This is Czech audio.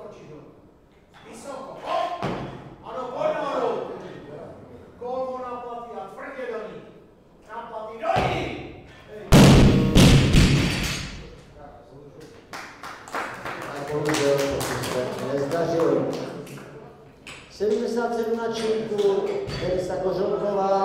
otočit ho. Vysoko, hop! Ano, pojď nahoru. Kolmo na paty a tvrdě do ní. Na paty do ní! A bohužel, to se nezdařilo. 77 na čínku, Denisa Kožonková.